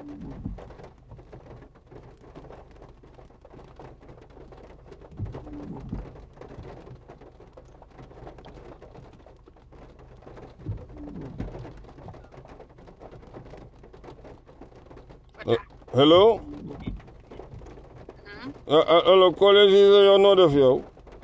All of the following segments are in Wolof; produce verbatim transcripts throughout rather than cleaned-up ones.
hello. allo collège yi yow noo def yow.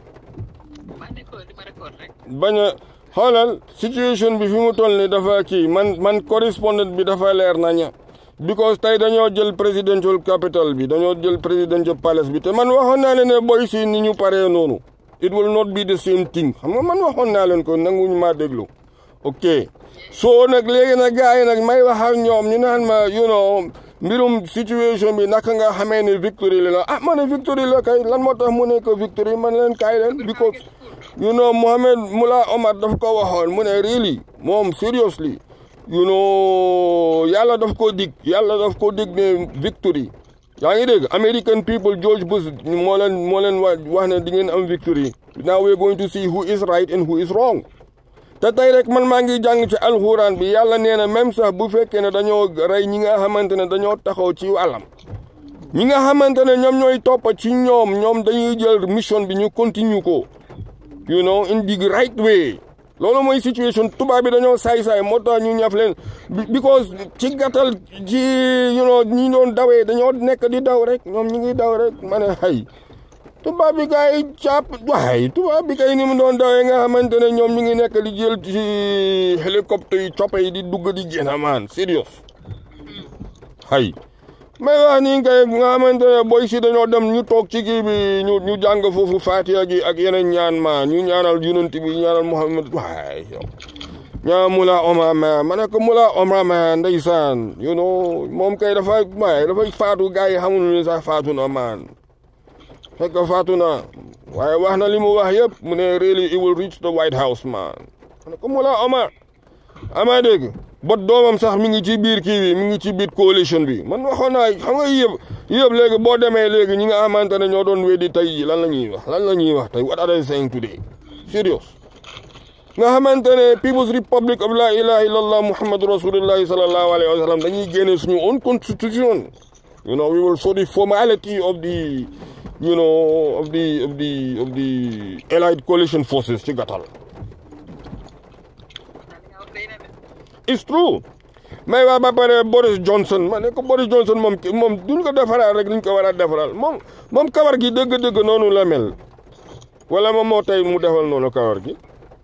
bañ a xoolal situation bi fi mu toll ni dafa kii man man correspondant bi dafa leer naña because tey dañoo jël presidential capital bi dañoo jël presidential palace bi te man waxoon naa leen ne boy si ni ñu paree noonu it will not be the same thing xam nga man waxoon naa leen ko nanguñu maa déglu ok soo nag léegi nag gars yi nag may wax ak ñoom ñu naan ma you know mbirum situation bi naka nga xamee ne victory la ah ma ne victory la kay lan moo tax mu nekk victory man leen kaay leen because you know Mohamed Mullah Omar daf ko waxoon mu ne really moom seriously you know yàlla daf ko dig yàlla daf ko dig ne victory yaa ngi dégg American people George Bush moo leen moo leen wax ne di ngeen am victory now we're going to see who is right and who is wrong te tey rek man maa ngi jàng ci alxuraan bi yàlla nee na même sax bu fekkee ne dañoo rey ñi nga xamante ne dañoo taxaw ci wàllam ñi nga xamante ne ñoom ñooy topp ci ñoom ñoom dañuy jël mission bi ñu continue ko you know in the right way loolu mooy situation tubaab bi dañoo saay-saay moo tax ñu ñaf leen because ci gàttal ci you know ñi doon dawee dañoo nekk di daw rek ñoom ñi ngi daw rek ma ne xay tubaab bi kay càpp waay tubaab bi kay ni mu doon dawee nga xamante ne ñoom ñu ngi nekk di jël ci hélicoptère yi coppe yi di dugg di génn maan serious xay may wax ni kay nga xamante ne boy si dañoo dem ñu toog ci kii bi ñu ñu jàng foofu Fatiha gi ak yeneen ñaan ma ñu ñaanal yonent bi ñaanal Muhammad waay yow ñaa Mullah Omar ma ma ne ko Mullah Omar ma ndeysaan you know moom kay dafa waay dafay faatu gars yi xamuñu ne sax faatu na maan fekk faatu na waaye wax na li mu wax yëpp mu ne really it will reach the White House man ma ne ko Mullah Omar ama dégg bot doomam sax mi ngi ci biir kii bi mi ngi ci biir coalition bi man waxoon naa xam nga yëpp yëpp léegi boo demee léegi ñi nga xamante ne ñoo doon weddi tey ji lan la ñuy wax lan la ñuy wax tey what are they saying today serious nga xamante ne People's Republic of la ilaha illallah Muhammadu Rasulullahi sallallahu alayhi wa sallam dañuy génne suñu own constitution you know we will show the formality of the you know of the of the of the allied coalition forces ci gàttal it's true may waa ba pare Boris Johnson ma ne ko Boris Johnson moom moom duñ ko defaral rek duñ ko war a defaral moom moom kawar gi dëgg-dëgg noonu la mel wala moom moo tey mu defal noonu kawar gi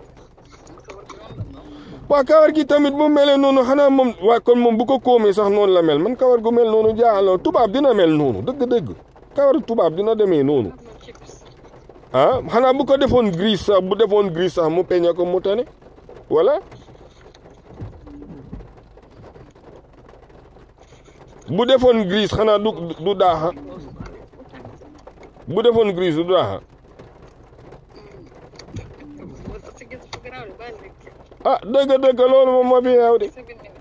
waa kawar gi tamit bu melee noonu xanaa moom waa kon moom bu ko koomee sax noonu la mel man kawar gu mel noonu jaaxal tubaab dina mel noonu dëgg-dëgg kawar tubaab dina demee noonu ah xanaa bu ko defoon gris sax bu defoon gris sax mu peña ko mu tane wala bu defoon gris xanaa du du daaxa bu defoon gris du daaxa ah dëgg dëgg loolu moom moo fi xew de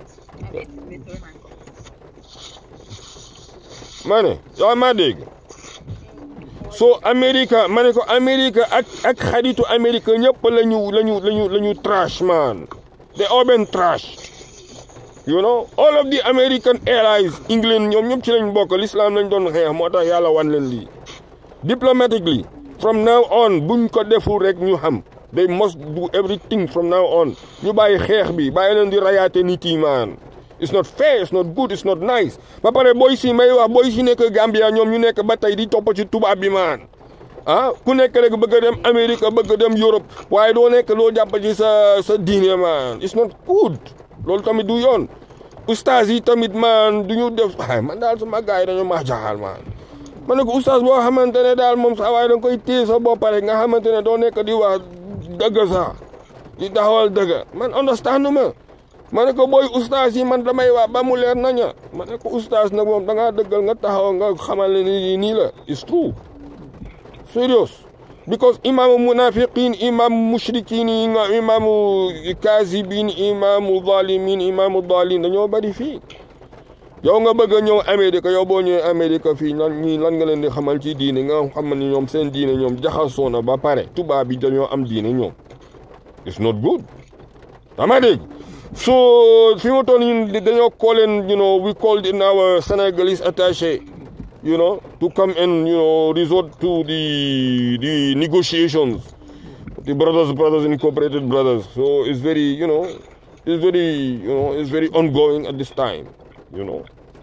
ma ne yow maa dégg soo Amérique ma ne ko Amérique ak ak xaritu Amérique ñëpp lañu lañu lañu lañu trash man they all been trash you know all of the American Airlines England ñoom ñëpp ci lañ bokk l'islam lañ doon xeex moo tax yàlla wan leen lii diplomatically from now on buñ ko deful rek ñu xam they must do everything from now on ñu bàyyi xeex bi bàyyi leen di rayaate nit yi man it's not fair it's not good it's not nice ba pare boy si may wax boy si nekk Gambia ñoom ñu nekk ba tey di topp ci tubaab bi man ah ku nekk rek bëgg a dem Amérique bëgg a dem Europe waaye doo nekk loo jàpp ci sa sa diine man it's not good loolu tamit du yoon ustaas yi tamit man du ñu def ay man daal sama gars yi dañoo ma jaaxal man ma ne ko ustaas boo xamante ne daal moom sax waaye danga koy téye sa bopp rek nga xamante ne doo nekk di wax dëgg sax di taxawal dëgg man understand ma ma ne ko booy ustaas yi man damay wax ba mu leer naña ma ne ko ustaas nag moom da ngaa dëggal nga taxaw nga xamal ne ni nii la it's true serious because imaamu munafiqin imaamu mushrikin yi nga imaamu kaazibin imaamu zalimin imaamu dalin dañoo bari fii yow nga bëgg a ñëw Amérique yow boo ñëwee Amérique fii lan ñii lan nga leen di xamal ci diine nga xam ne ñoom seen diine ñoom jaxasoo na ba pare tubaab bi dañoo am diine ñoom it's not good dama dégg So fi mu toll ñun dañoo call in, you know, we called in our Senegalese attaché, you know, to come and, you know, resort to the the negotiations. The brothers, brothers, incorporated brothers. So it's very, you know, it's very, you know, it's very ongoing at this time, you know.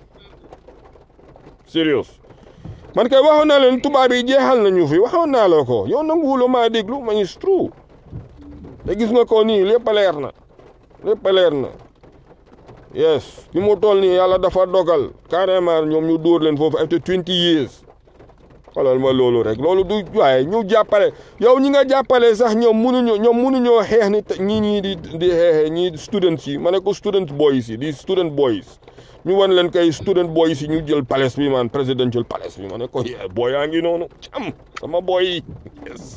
Serious. Man kay waxoon naa leen tubaab yi jeexal nañu fi waxoon naa la ko yow nanguwuloo maa déglu man it's true te gis nga ko nii lépp leer na lépp leer na yes fi mu toll nii yàlla dafa dogal carrément ñoom ñu dóor leen foofu after twenty years xoolal ma loolu rek loolu du waaye ñu jàppale yow ñi nga jàppale sax ñoom mënuñoo ñoom mënuñoo xeex ni ñii ñii di di xeexe ñii students yi ma ne ko student boys yi di student boys ñu wan leen kay student boys yi ñu jël palace bi man presidential palace bi ma ne ko yee boy yaa ngi noonu cam sama boy yi yes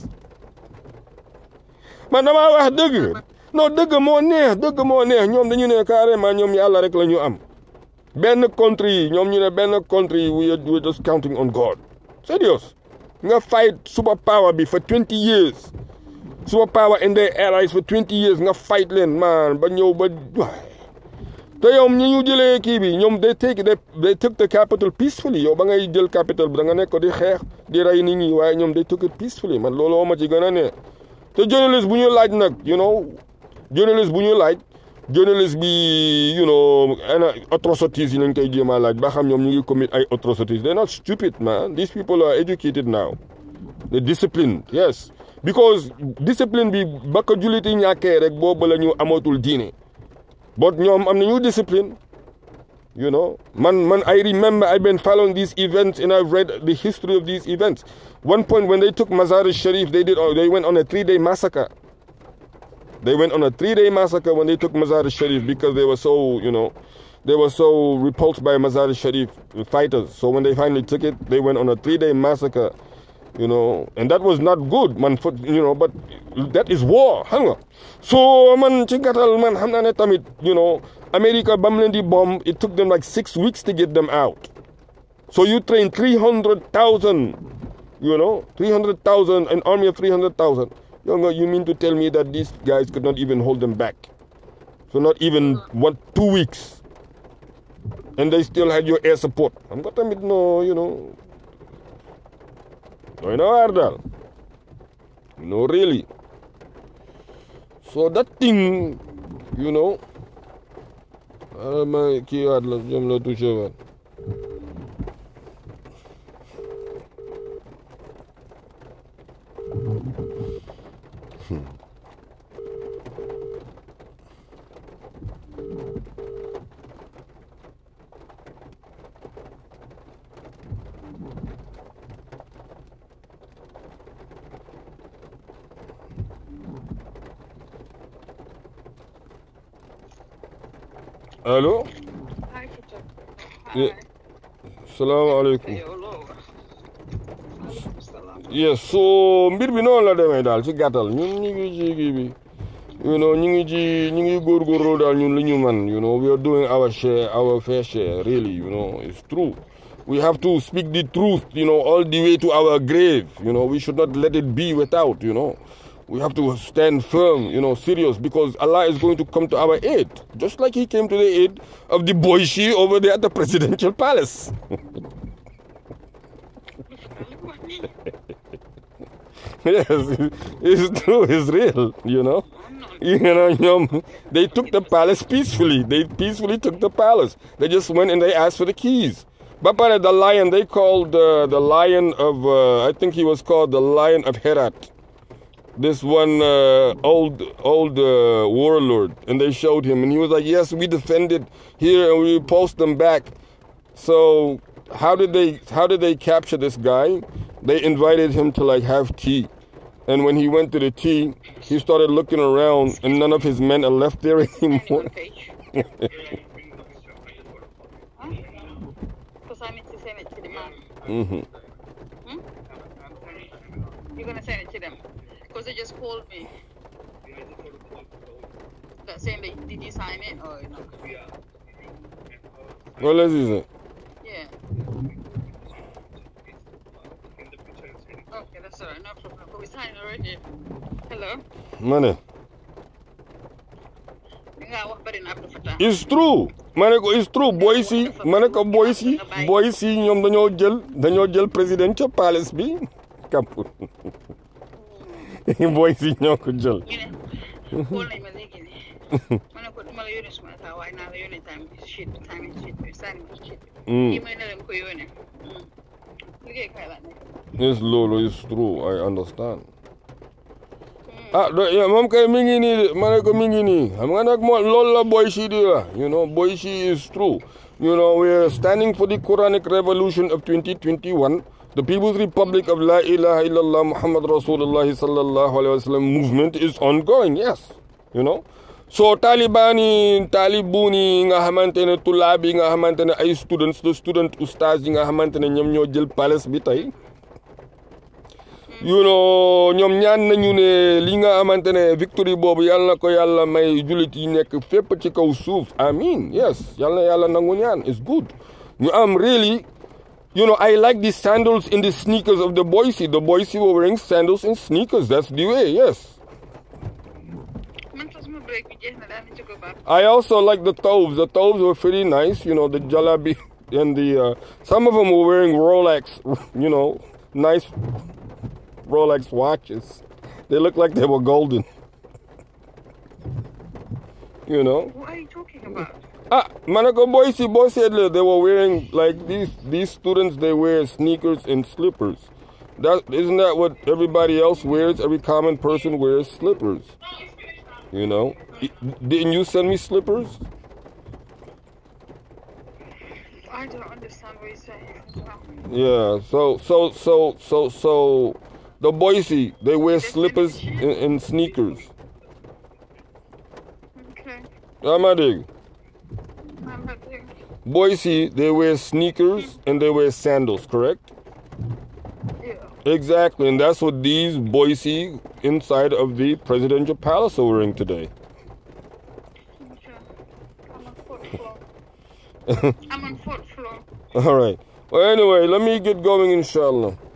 man damaa wax dëgg non dëgg moo neex dëgg moo neex ñoom dañu ne carrément ñoom yàlla rek la ñu am benn country yi ñoom ñu ne benn country yi we are just counting on God serious nga fight super power bi for twenty years super power and their allies for twenty years nga fight leen man ba ñëw ba te yow ñi ñu jëlee kii bi ñoom they take they took the capital peacefully yow ba ngay jël capital bi da nga nekk di xeex di rey nit ñi waaye ñoom they took it peacefully man looloo ma ci gën a ne te journaliste bu ñu laaj nag you know journaliste bu ñu laaj journaliste bi you know atrocities yi lañ koy jéem a laaj ba xam ñoom ñu ngi commit ay atrocities they're not stupid man these people are educated now the discipline yes because discipline bi ba ko jullit yi ñàkkee rek boobu la ñu amatul diine but ñoom am nañu discipline you know man man I remember I've been following these events and I've read the history of these events one point when they took Mazar-e-Sharif they did they went on a three-day massacre they went on a three-day massacre when they took Mazar-e-Sharif because they were so you know they were so repulsed by Mazar-e-Sharif fighters so when they finally took it they went on a three-day massacre you know and that was not good man for you know but that is war xam nga so man ci gàttal man xam naa ne tamit you know America bam leen di bomb it took them like six weeks to get them out so you train three hundred thousand you know three hundred thousand an army of three hundred thousand you know you mean to tell me that these guys could not even hold them back so not even one two weeks and they still had your air support xam nga tamit no you know doy na waar daal no really so that thing you know ma kii waat la jëm la touché waat allo. salaamaaleykum. yes so mbir bi noonu la demee daal ci gàttal ñun ñu ngi ci kii bi you know ñu ngi ci ñu ngi góorgóorlu daal ñun li ñu man you know we are doing our share our fair share really you know it's true we have to speak the truth you know all the way to our grave you know we should not let it be without you know we have to stand firm, you know, serious, because Allah is going to come to our aid, just like He came to the aid of the Boishi over there at the presidential palace. Yes, it's true, it's real, you know. You know, they took the palace peacefully. They peacefully took the palace. They just went and they asked for the keys. But the lion, they called uh, the lion of, uh, I think he was called the Lion of Herat. This one uh, old old uh, warlord, and they showed him, and he was like, "Yes, we defended here, and we repulsed them back." So how did they how did they capture this guy? They invited him to like have tea, and when he went to the tea, he started looking around, and none of his men are left there anymore. mm-hmm. Hmm? You're gonna send it to them. Because they just called me. That saying that did you sign it or no? What else is it? Yeah. Okay, that's alright, no problem. But we signed already. Hello? Money. it's true ma ne ko it's true boy si ma ne ko boy si boy si ñoom dañoo jël dañoo jël président ca palace bi kàpp boy si ñoo ko jël. Yes, loolu is true I understand. ah moom kay mi ngi nii ma ne ko mi ngi nii xam nga nag moo loolu la boy si di wax you know boy si is true you know we are standing for the Quranic revolution of twenty twenty-one. The People's Republic of La ilaha illallah Muhammad Rasulullah sallallahu alaihi wasallam movement is ongoing, yes, you know. So Talibani, Talibuni nga xamante ne tulabi nga xamante ne ay students, the student ustaz yi nga xamante ne ñoom ñoo jël palace bi tey. You know ñoom ñaan nañu ne li nga xamante ne victory boobu yàlla na ko yàlla may jullit yi nekk fépp ci kaw suuf. Amin, yes, yàlla na yàlla nangu ñaan, it's good. You am really You know, I like the sandals in the sneakers of the Boise. The Boise were wearing sandals and sneakers. That's the way, yes. I also like the Taubes. The Taubes were pretty nice. You know, the Jalabi and the... Uh, some of them were wearing Rolex, you know, nice Rolex watches. They looked like they were golden. You know? What are you talking about? Ah, Manako Boise, boy said they were wearing, like, these these students, they wear sneakers and slippers. That, isn't that what everybody else wears? Every common person wears slippers. You know? Didn't you send me slippers? I don't understand what you're saying. Yeah, so, so, so, so, so, the Boise, they wear slippers and, and sneakers. Okay. Amadig. Boise, they wear sneakers and they wear sandals, correct? Yeah. Exactly, and that's what these Boise inside of the presidential palace are wearing today. Okay. I'm on fourth floor. I'm on fourth floor. All right. Well, anyway, let me get going, inshallah.